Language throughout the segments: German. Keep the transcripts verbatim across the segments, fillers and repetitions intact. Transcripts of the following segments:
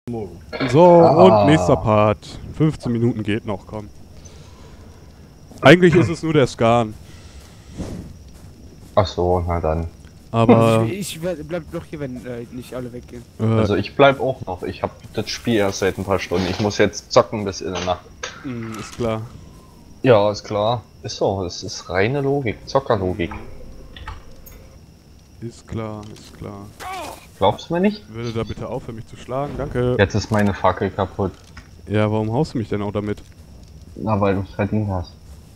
Morgen. So, Ah. und nächster Part. fünfzehn Minuten geht noch, komm. Eigentlich ist es nur der Scan. Ach so, na dann. Aber, Ich, ich werd- bleib doch hier, wenn äh, nicht alle weggehen. äh, Also ich bleib auch noch. Ich habe das Spiel erst seit ein paar Stunden. Ich muss jetzt zocken bis in der Nacht. mh, ist klar. Ja, ist klar. Ist so. Es ist reine Logik. Zockerlogik. Ist klar, ist klar. Glaubst du mir nicht? Würde da bitte aufhören, mich zu schlagen? Danke. Jetzt ist meine Fackel kaputt. Ja, warum haust du mich denn auch damit? Na, weil du es verdient hast.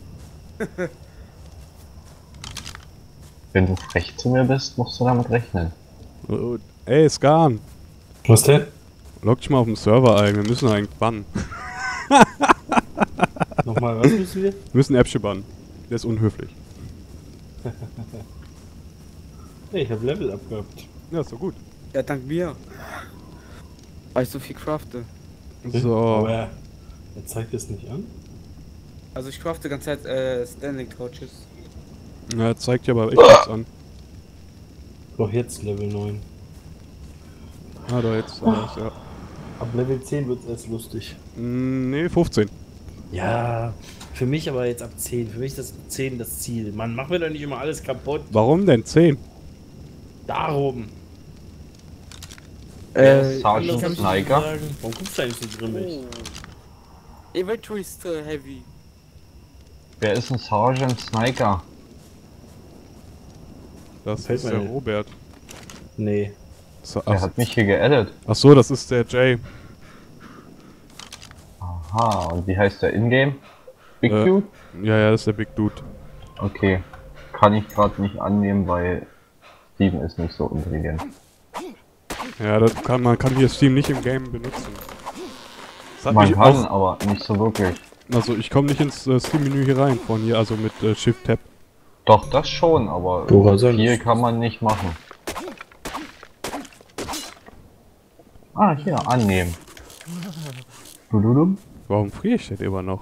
Wenn du frech zu mir bist, musst du damit rechnen. Oh, ey, Scan! Was denn? Log dich mal auf den Server ein, wir müssen eigentlich bannen. Nochmal, was müssen wir? Wir müssen Äpfel bannen. Der ist unhöflich. Nee, ich hab Level abgehabt. Ja, ist doch gut. Ja, dank mir. Weil ich so viel crafte. So, Aber er, er zeigt es nicht an. Also ich crafte die ganze Zeit äh, Standing Torches. na, zeigt ja aber echt nichts an. Doch jetzt Level neun. Ah, da jetzt, alles, ja. Ab Level zehn wird's erst lustig. Mm, nee, fünfzehn. Ja, für mich aber jetzt ab zehn. Für mich ist das zehn das Ziel. Mann, mach mir doch nicht immer alles kaputt. Warum denn zehn? Darum. Äh, Sergeant Anders kann ich nicht Sniker? sagen. Warum guckst du eigentlich so grimmig? oh. Inventory ist äh, heavy. Wer ist ein Sergeant Sniker? Das Fällt ist mir der nicht. Robert. Nee. So, Der ach, hat mich hier geaddet. ach so, das ist der Jay. Aha, und wie heißt der Ingame? Big Äh. Dude? Ja, ja, das ist der Big Dude. Okay. Kann ich gerade nicht annehmen, weil Steven ist nicht so intelligent. Ja, das kann man kann hier Steam nicht im Game benutzen. Das hat Man mich kann, auch, aber nicht so wirklich. also ich komme nicht ins äh, Steam-Menü hier rein von hier, also mit äh, Shift-Tab. Doch, das schon, aber Dora sonst. viel kann man nicht machen. Ah, hier, annehmen. Dududum. Warum friere ich denn immer noch?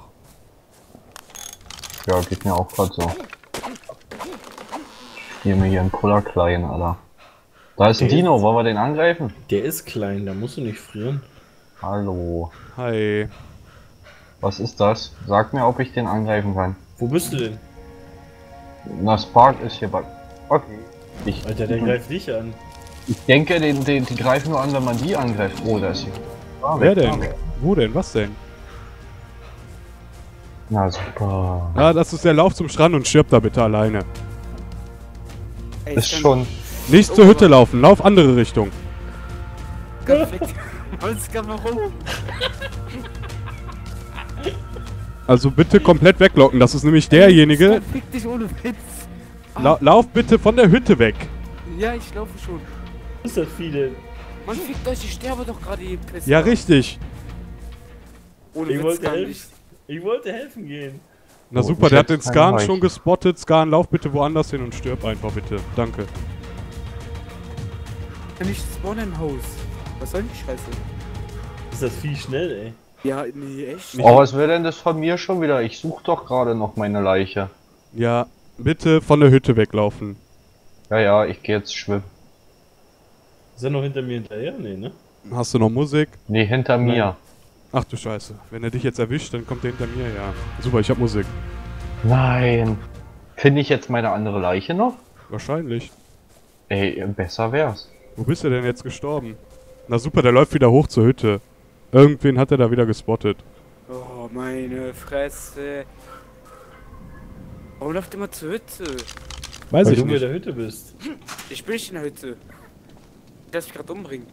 Ja, geht mir auch gerade so. Hier mir hier einen Puller klein, Alter. Da ist ein Okay. Dino, wollen wir den angreifen? Der ist klein, da musst du nicht frieren. Hallo. Hi. Was ist das? Sag mir, ob ich den angreifen kann. Wo bist du denn? Na, Spark ist hier bei... Okay. Ich, Alter, der greift dich an. ich denke, den, den, die greifen nur an, wenn man die angreift. Oh, da ist hier. Ah, Wer weg, denn? ah, weg. Wo denn? Was denn? Na super. Ah, das ist der Lauf zum Strand und stirb da bitte alleine. Ey, Ist schon... Nicht zur Hütte laufen, lauf andere Richtung. Perfekt. Was kann warum? Also bitte komplett weglocken, das ist nämlich derjenige. Fick dich ohne Witz. La lauf bitte von der Hütte weg. Ja, ich laufe schon. Was ist das viele? Man fickt euch, ich sterbe doch gerade, ihr Pisser. Ja, richtig. Ohne Ich Witz wollte gar helfen. nicht. Ich wollte helfen gehen. Na Oh, super, ich der hat hätte den keine Scan Leiche. schon gespottet. Scan, lauf bitte woanders hin und stirb einfach bitte. Danke. Kann ich spawnen im Haus? Was soll die Scheiße? Ist das viel schnell, ey. Ja, nee, echt? Oh, was will denn das von mir schon wieder? Ich suche doch gerade noch meine Leiche. Ja, bitte von der Hütte weglaufen. Ja, ja, ich gehe jetzt schwimmen. Ist er noch hinter mir hinterher? Nee, ne? Hast du noch Musik? Nee, hinter mir. Ach du Scheiße. Wenn er dich jetzt erwischt, dann kommt er hinter mir, ja. Super, ich hab Musik. Nein. Finde ich jetzt meine andere Leiche noch? Wahrscheinlich. Ey, besser wär's. Wo bist du denn jetzt gestorben? Na super, der läuft wieder hoch zur Hütte. Irgendwen hat er da wieder gespottet. Oh, meine Fresse. Warum läuft immer zur Hütte? Weiß Weil ich du in nicht. der Hütte bist. Ich bin nicht in der Hütte. Ich lass mich gerade umbringen.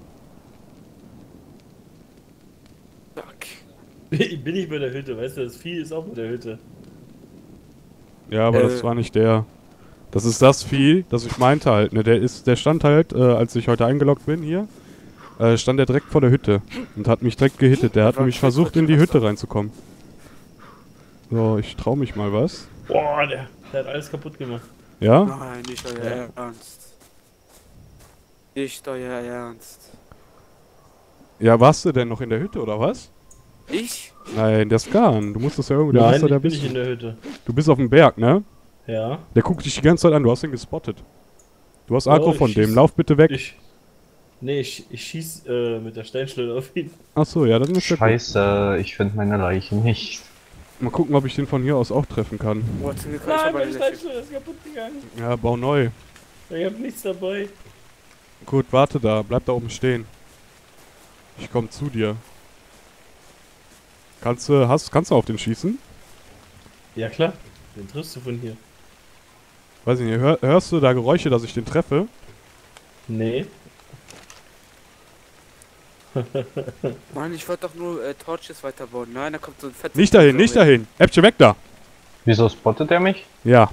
Fuck. Ich bin nicht bei der Hütte, weißt du, das Vieh ist auch bei der Hütte. Ja, aber Äh. das war nicht der. Das ist das Vieh, das ich meinte halt, ne? Der ist, der stand halt, äh, als ich heute eingeloggt bin hier, äh, stand der direkt vor der Hütte und hat mich direkt gehittet. Der hat War nämlich schlecht, versucht, was in die du Hütte hast. reinzukommen. So, ich trau mich mal was. Boah, der, der hat alles kaputt gemacht. Ja? Nein, nicht euer Ja. Ernst. Nicht euer Ernst. Ja, warst du denn noch in der Hütte oder was? Ich? Nein, der Scan. Du musstest ja irgendwie, der Nein, müsste ich da bin bist. nicht in der Hütte. Du bist auf dem Berg, ne? Ja. Der guckt dich die ganze Zeit an, du hast ihn gespottet. Du hast Agro Oh, von ich dem, schieß- lauf bitte weg. Ich. Nee, ich, ich schieß äh, mit der Steinschleuder auf ihn. Achso, ja, dann ist ja gut. Scheiße, ich finde meine Leiche nicht. Mal gucken, ob ich den von hier aus auch treffen kann. Boah, zum Glück ich Nein, hab meine eine Steinschleuder ist kaputt gegangen. Ja, bau neu. Ich hab nichts dabei. Gut, warte da. Bleib da oben stehen. Ich komm zu dir. Kannst du, hast, kannst du auf den schießen? Ja klar, den triffst du von hier. Weiß ich nicht, hör, hörst du da Geräusche, dass ich den treffe? Nee. Mann, ich wollte doch nur äh, Torches weiterbauen. Nein, da kommt so ein fettes... Nicht dahin, nicht dahin. Äpfel weg da. Wieso spottet er mich? Ja.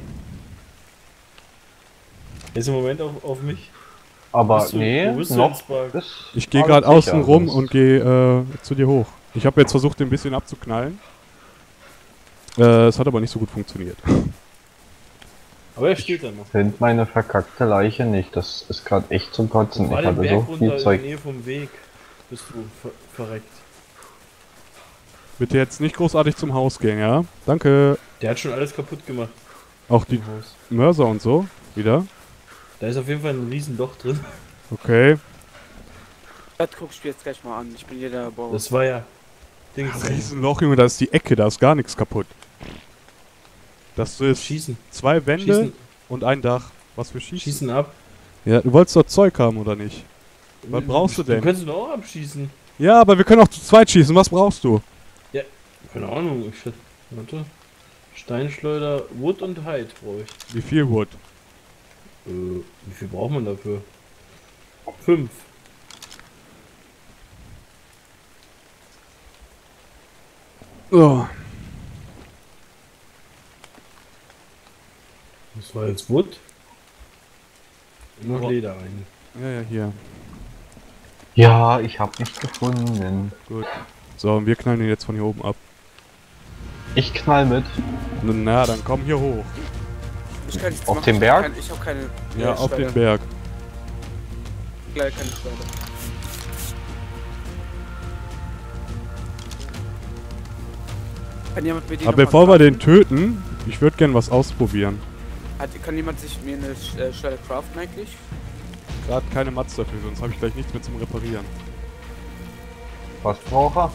Er ist im Moment auf, auf mich. Aber Bist du- nee, wo bist du noch denn, Spark? ist Ich gehe alles gerade außen sicher, rum sonst- und gehe äh, zu dir hoch. Ich habe jetzt versucht, den ein bisschen abzuknallen. Äh, es hat aber nicht so gut funktioniert. Aber er steht da noch. Find meine verkackte Leiche nicht. Das ist gerade echt zum Kotzen. War Ich den hatte Berg so runter viel in der Zeug. Nähe vom Weg. Bist du ver verreckt. Bitte jetzt nicht großartig zum Haus gehen, ja? Danke. Der hat schon alles kaputt gemacht Auch die im Haus. Mörser und so. Wieder. Da ist auf jeden Fall ein riesen Loch drin. Okay. Das guck ich mir jetzt gleich mal an. Ich bin hier der Bauer. Das war ja... Dings. Riesenloch, Junge, da ist die Ecke, da ist gar nichts kaputt. Das ist Schießen. zwei Wände Schießen. und ein Dach. Was für Schießen? Schießen ab. Ja, du wolltest doch Zeug haben, oder nicht? Was brauchst du denn? Du kannst ihn auch abschießen. Ja, aber wir können auch zu zweit schießen. Was brauchst du? Keine Ahnung. Ich schätze... Warte. Steinschleuder, Wood und Hide brauche ich. Wie viel Wood? Äh, wie viel braucht man dafür? Fünf. Oh. Das war jetzt Wood. Noch Aber- Leder rein. Ja, ja, hier. Ja, ich hab nicht gefunden. Gut. So, und wir knallen den jetzt von hier oben ab. Ich knall mit. Na, dann komm hier hoch. Ich kann nichts Auf machen. dem Ich Berg? hab kein- Ich hab keine... Ja, äh, auf Schwelle. den Berg. Leider keine Schwelle. Kann jemand mir die Aber noch bevor mal wir den craften? töten, ich würde gern was ausprobieren. Hat, kann jemand sich mir eine Sch- äh, Schwelle craften eigentlich? Gerade keine Mats dafür, sonst habe ich gleich nichts mehr zum Reparieren. Was braucht er?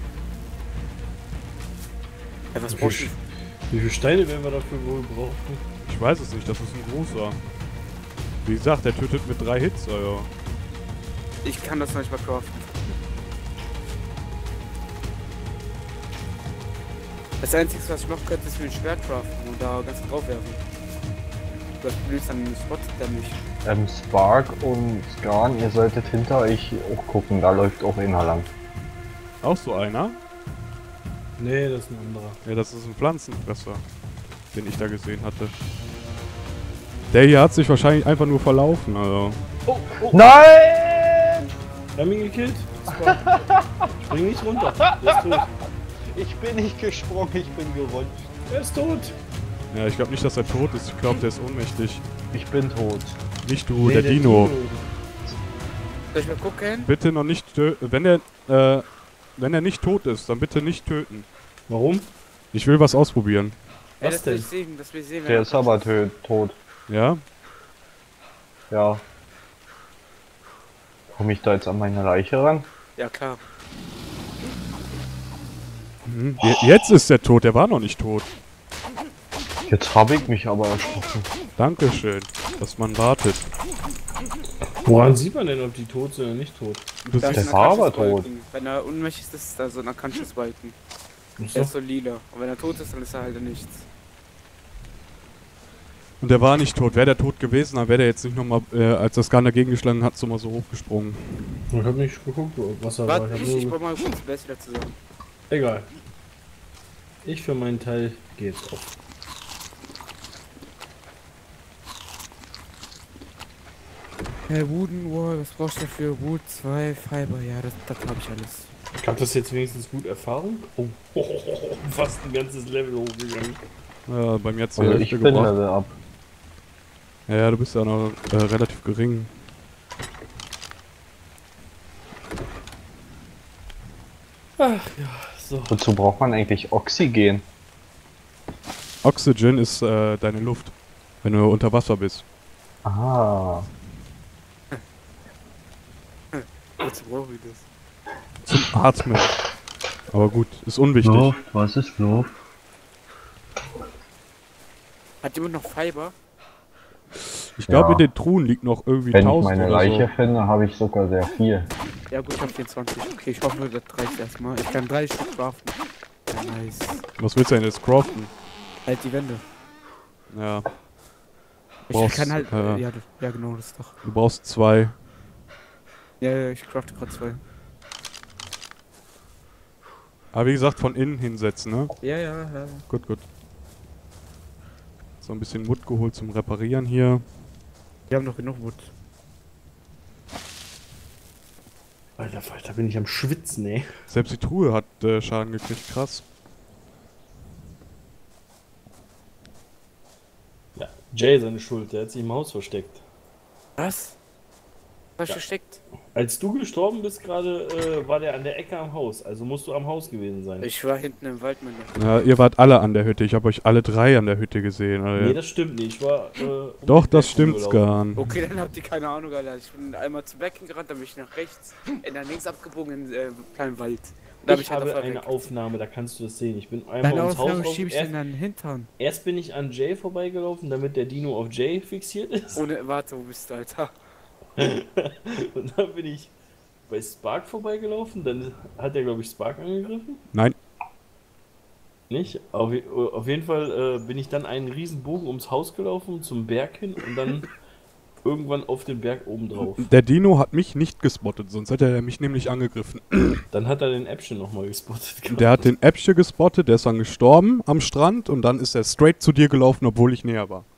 Ja, was Wie brauchst du? viel, wie viele Steine werden wir dafür wohl brauchen? Ich weiß es nicht, das ist ein großer. Wie gesagt, der tötet mit drei Hits, also. Ich kann das noch nicht mal craften. Das Einzige, was ich machen könnte, ist mir ein Schwert craften und da ganz drauf werfen. Das Problem ist dann spottet der mich. Ähm, Spark und Scan, ihr solltet hinter euch auch gucken. Da läuft auch einer lang. Auch so einer? Nee, das ist ein anderer. Ja, das ist ein Pflanzenfresser, den ich da gesehen hatte. Der hier hat sich wahrscheinlich einfach nur verlaufen, also. Oh, oh, Nein! wir haben ihn gekillt. Spring nicht runter. Der ist tot. Ich bin nicht gesprungen, ich bin gerutscht. Er ist tot. Ja, ich glaube nicht, dass er tot ist. Ich glaube, der ist ohnmächtig. Ich bin tot. Nicht du, Nee, der, Dino. Soll ich mal gucken? Bitte noch nicht töten. Wenn er, äh, wenn er nicht tot ist, dann bitte nicht töten. Warum? Ich will was ausprobieren. Was Ey, das will denn? ich sehen, das will ich sehen. wenn Der er ist kommt. aber tö- tot. Ja? Ja. Komme ich da jetzt an meine Leiche ran? Ja, klar. Mhm. Je- Jetzt ist er tot, der war noch nicht tot. Jetzt habe ich mich aber erschrocken. Dankeschön, dass man wartet. Woran sieht man denn, ob die tot sind oder nicht tot? Du Da siehst, ist Der ein war aber Unconscious tot. Balken. Wenn er unmächtig ist, ist da so ein Unconscious Balken. Ist Der doch- ist so lila. Und wenn er tot ist, dann ist er halt nichts. und der war nicht tot. Wäre der tot gewesen, dann wäre der jetzt nicht nochmal, äh, als das Gun dagegen geschlagen hat, so mal so hochgesprungen. Ich hab nicht geguckt, was er war. Warte, Ich hab ich, ich nur... brauch mal kurz die Base wieder zusammen. Egal. Ich für meinen Teil gehe jetzt auf. Hey, Wooden Wall, was brauchst du dafür? Wood zwei, Fiber, ja, das, das habe ich alles. Gab das jetzt wenigstens gut Erfahrung? Oh, fast ein ganzes Level hochgegangen. Ja, bei mir hat's die Also ich Hälfte bin gebracht. Level up. Ja, ja, du bist ja noch äh, relativ gering. Ach ja, so. Wozu braucht man eigentlich Oxygen? Oxygen ist äh, deine Luft, wenn du unter Wasser bist. Ah. Wozu brauchen wir das? Zum Atmen. Aber gut, ist unwichtig. Flo, was ist Flo? Hat jemand noch Fiber? Ich glaube, Ja. in den Truhen liegt noch irgendwie Wenn ich tausend meine oder Leiche so. finde, habe ich sogar sehr viel. Ja gut, ich hab vierundzwanzig. Okay, ich hoffe, das reicht erstmal. Ich kann drei Stück craften. Ja, nice. Was willst du denn jetzt craften? Halt die Wände. Ja, Ich Brauchst, kann halt. äh, ja, du- ja, genau, das ist doch. du brauchst zwei. Ja, ja, ich crafte gerade zwei. Aber wie gesagt, von innen hinsetzen, ne? Ja, ja, ja. Gut, gut. So ein bisschen Wood geholt zum Reparieren hier. Wir haben noch genug Wood. Alter Falter, bin ich am Schwitzen, ey. Selbst die Truhe hat äh, Schaden gekriegt, krass. Ja, Jay seine Schuld, der hat sich im Haus versteckt. Was? Was Ja. versteckt? Als du gestorben bist gerade, äh, war der an der Ecke am Haus. Also musst du am Haus gewesen sein. Ich war hinten im Wald, meine. Ja, ihr wart alle an der Hütte. Ich habe euch alle drei an der Hütte gesehen. Alter. Nee, das stimmt nicht. Ich war. Äh, um Doch, den das Berg stimmt's rumgelaufen. gar nicht. Okay, dann habt ihr keine Ahnung, Alter. Ich bin einmal zum Berg gerannt, dann bin ich nach rechts, in der links abgebogen in äh, kleinen Wald. Und da hab Ich halt habe auf eine Weg. Aufnahme, da kannst du das sehen. Ich bin einmal Deine ums Haus Aufnahme raus. schiebe ich Erst, in deinen Hintern. erst bin ich an Jay vorbeigelaufen, damit der Dino auf Jay fixiert ist. Ohne, warte, wo bist du, Alter? Und dann bin ich bei Spark vorbeigelaufen. Dann hat er, glaube ich, Spark angegriffen. Nein, Nicht? Auf, je- auf jeden Fall äh, bin ich dann einen riesen Bogen ums Haus gelaufen, zum Berg hin und dann irgendwann auf den Berg oben drauf. der Dino hat mich nicht gespottet, sonst hätte er mich nämlich angegriffen. Dann hat er den Äpfel nochmal gespottet. gehabt. Der hat den Äpfel gespottet, der ist dann gestorben am Strand und dann ist er straight zu dir gelaufen, obwohl ich näher war.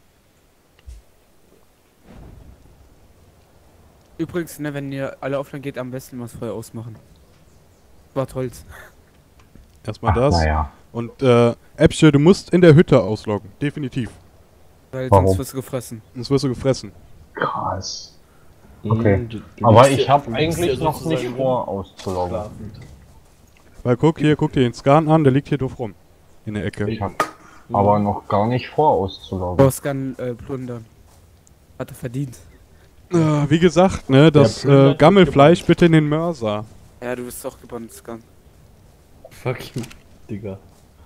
Übrigens, ne, wenn ihr alle offline geht, am besten mal das Feuer ausmachen. Wart Holz. Erstmal das. Naja, Und äh, Äpfel, du musst in der Hütte ausloggen. Definitiv. Weil Warum? sonst wirst du gefressen. Sonst wirst du gefressen. krass. Mhm, Okay. du- du Aber bist ich ja- habe du bist eigentlich ja noch nicht sozusagen vor, auszuloggen. schlafend. Weil guck hier, guck dir den Scan an, der liegt hier doof rum. In der Ecke. Ich habe aber noch gar nicht vor, auszuloggen. Bossgun äh, plundern. Hat er verdient. Äh, wie gesagt, ne, das plündert äh, und Gammelfleisch gebannt. bitte in den Mörser. Ja, du bist doch gebannt, Scan. Fuck you, Digga.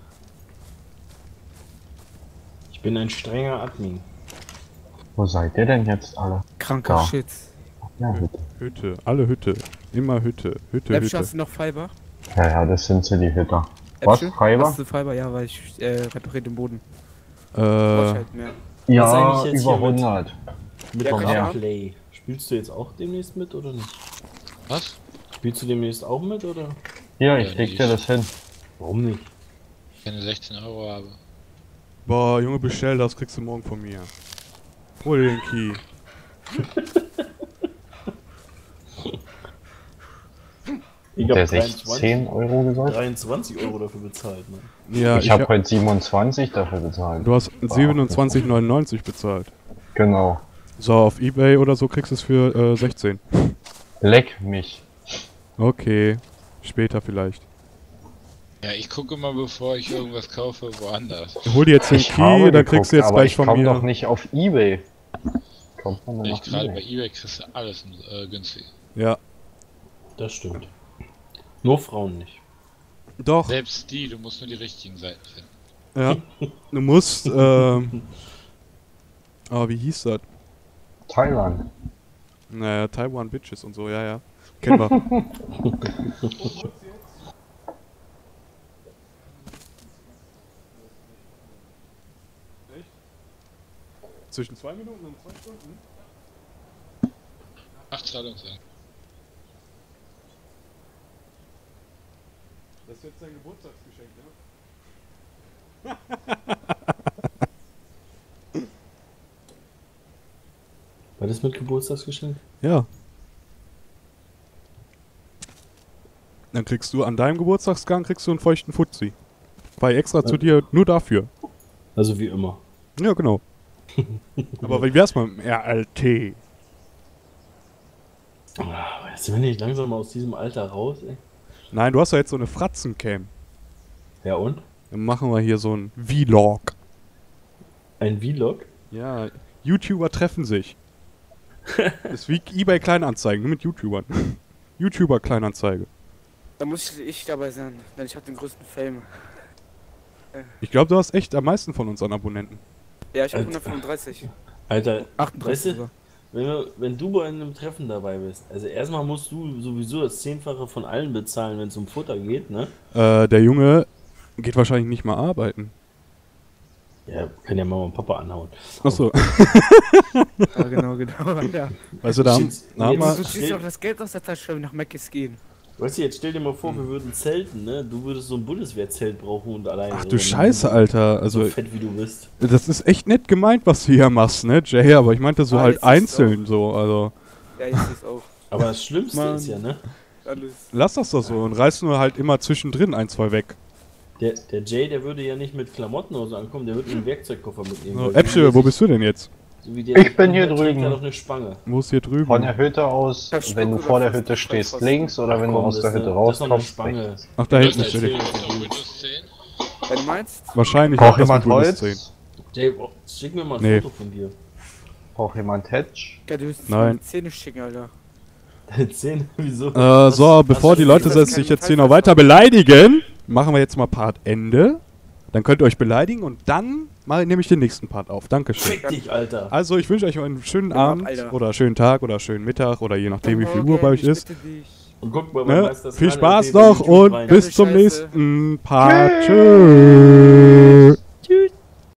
Ich bin ein strenger Admin. Wo seid ihr denn jetzt alle? Kranker Ja. Shit. Ja, bitte. Hütte, alle Hütte. Immer Hütte, Hütte, Äpfel, Hütte. hast du noch Fiber? Ja, ja, das sind sie, die Hütter. Was, Äpfel? Fiber? Hast du Fiber? Ja, weil ich äh, repariere den Boden. Brauch ich Äh, halt mehr. Was Ja, eigentlich jetzt über hier mit- hundert. Mit Ja, ja, kann ich haben. Play. Spielst du jetzt auch demnächst mit oder nicht? Was? Spielst du demnächst auch mit oder? Hier, ich Ja, leg die dir ist- das hin. Warum nicht? Keine sechzehn Euro habe. boah, Junge, bestell das, kriegst du morgen von mir. Hol dir den Key. Ich Der habe sich dreiundzwanzig, zehn Euro gesagt? dreiundzwanzig Euro dafür bezahlt. Ne? Ja, ich ich habe hab, heute siebenundzwanzig dafür bezahlt. du hast siebenundzwanzig neunundneunzig bezahlt. Genau. So, auf Ebay oder so kriegst du es für äh, sechzehn. Leck mich. Okay, später vielleicht. Ja, ich gucke mal, bevor ich irgendwas kaufe, woanders. Hol dir jetzt den Ich Key, habe dann kriegst du geguckt, jetzt aber gleich ich von komm mir. doch nicht auf Ebay. Kommt man denn Ich auf gerade bei Ebay? eBay kriegst du alles äh, günstig. Ja, Das stimmt. Nur Frauen nicht. doch. Selbst die, du musst nur die richtigen Seiten finden. Ja, du musst, ähm... Oh, wie hieß das? Thailand. Naja, Taiwan Bitches und so, ja, ja. Kennen wir. Zwischen zwei Minuten und zwei Stunden? Ach, Zahlungsseite. Das ist jetzt dein Geburtstagsgeschenk, ne? War das mit Geburtstagsgeschenk? Ja. Dann kriegst du an deinem Geburtstagsgang kriegst du einen feuchten Fuzzi. Bei extra zu dir nur dafür. Also wie immer. Ja, genau. Aber wie wär's mal mit dem R L T? Ah, jetzt bin ich langsam aus diesem Alter raus, ey. Nein, du hast ja jetzt so eine Fratzencam. Ja und? Dann machen wir hier so ein Vlog. Ein Vlog? Ja, YouTuber treffen sich. Das ist wie eBay Kleinanzeigen, nur mit YouTubern. YouTuber-Kleinanzeige. Da muss ich, ich dabei sein, denn ich habe den größten Fame. Ich glaube, du hast echt am meisten von uns an Abonnenten. Ja, ich habe Alter. hundertfünfunddreißig. Alter, achtunddreißig weißt du, sogar. wenn, du, wenn du bei einem Treffen dabei bist, also erstmal musst du sowieso das Zehnfache von allen bezahlen, wenn es um Futter geht, ne? Äh, der Junge geht wahrscheinlich nicht mal arbeiten. Ja, kann ja Mama und Papa anhauen. Achso, Ja, genau, genau. Ja. weißt du, da haben, Jetzt- da haben jetzt- wir... Du ziehst auch das Geld aus der Tasche, wenn wir nach Mc's gehen. Weißt du, jetzt stell dir mal vor, wir würden zelten, ne? Du würdest so ein Bundeswehrzelt brauchen und alleine. Ach so, du wenn Scheiße, Alter. So Also, fett wie du bist. das ist echt nett gemeint, was du hier machst, ne, Jay? Aber ich meinte so Ah, halt jetzt siehst du einzeln so, also... Ja, ich seh's auch. Aber das Schlimmste Mann. ist ja, ne? Alles. Lass das doch so und reiß nur halt immer zwischendrin ein, zwei weg. Der, der Jay, der würde ja nicht mit Klamotten oder so ankommen, der würde einen Werkzeugkoffer mitnehmen. So, weil Äpfel, wie wo der bist du denn jetzt? sich- So wie der Ich bin hier trägt drüben. er doch eine Spange. Wo ist hier drüben? Von der Hütte aus, Das wenn du Stück vor oder der fast Hütte das stehst, Fast. links oder wenn du Komm, aus das der ist Hütte eine- das ist doch eine rauskommst, Spange. rechts. Ach, da Du hinten hast steht erzählt, ich. das auf Windows zehn? Wenn du meinst, Wahrscheinlich Braucht auch das jemand mit Windows zehn. Holz? Jay, oh, schick mir mal ein Nee. Foto von dir. Braucht jemand Hedge? ja, du willst Nein. meine Zähne schicken, Alter. Deine Zähne, wieso? Äh, so, bevor die Leute das sich kein jetzt hier noch weiter beleidigen, machen wir jetzt mal Part Ende. Dann könnt ihr euch beleidigen und dann mal nehme ich den nächsten Part auf. Dankeschön. Fick dich, Alter. Also, ich wünsche euch einen schönen Ja, Abend Alter. oder schönen Tag oder schönen Mittag oder je nachdem, wie viel Uhr bei euch Ich ist. bitte dich. Und guck mal, Ne? Meister Viel Sky, Spaß der bei noch YouTube und rein. bis zum Scheiße. nächsten Part. Tschüss.